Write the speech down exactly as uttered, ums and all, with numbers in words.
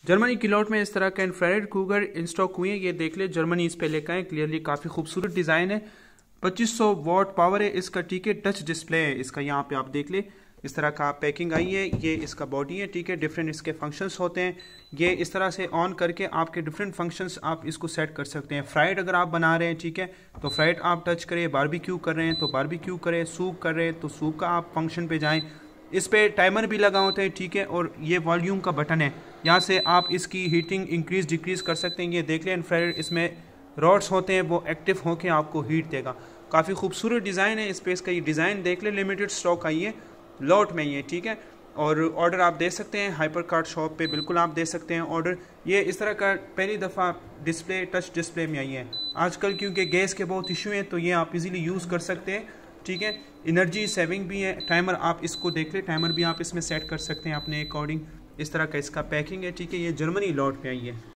Germany की lot में इस तरह का इंफ्रारेड कूकर इन स्टॉक हुए हैं। ये देख ले, जर्मनी इस पे लेकर आए। क्लियरली काफ़ी खूबसूरत डिज़ाइन है। पच्चीस सौ वॉट पावर है इसका, ठीक है। टच डिस्प्ले है इसका, यहाँ पे आप देख ले इस तरह का पैकिंग आई है। ये इसका बॉडी है, ठीक है। डिफरेंट इसके फंक्शंस होते हैं। ये इस तरह से ऑन करके आपके डिफरेंट फंक्शंस आप इसको सेट कर सकते हैं। फ्राइड अगर आप बना रहे हैं, ठीक है, तो फ्राइड आप टच करें। बारबेक्यू कर रहे हैं तो बारबेक्यू करें। सूप कर रहे हैं तो सूप का आप फंक्शन पे जाएं। इस पे टाइमर भी लगा होता है, ठीक है। और ये वॉल्यूम का बटन है, यहाँ से आप इसकी हीटिंग इंक्रीज डिक्रीज कर सकते हैं। ये देख लें इंफ्रारेड, इसमें रॉड्स होते हैं, वो एक्टिव होकर आपको हीट देगा। काफ़ी खूबसूरत डिज़ाइन है इस पे। इसका ये डिज़ाइन देख ले, लिमिटेड स्टॉक आई है लॉट में ये, ठीक है। और ऑर्डर आप दे सकते हैं हाइपर कार्ड शॉप पे, बिल्कुल आप दे सकते हैं ऑर्डर। ये इस तरह का पहली दफ़ा डिस्प्ले टच डिस्प्ले में आई है आजकल, क्योंकि गैस के बहुत इशू हैं, तो ये आप इजीली यूज़ कर सकते हैं, ठीक है। एनर्जी सेविंग भी है। टाइमर आप इसको देख ले, टाइमर भी आप इसमें सेट कर सकते हैं अपने अकॉर्डिंग। इस तरह का इसका पैकिंग है, ठीक है। ये जर्मनी लॉट पे आई है।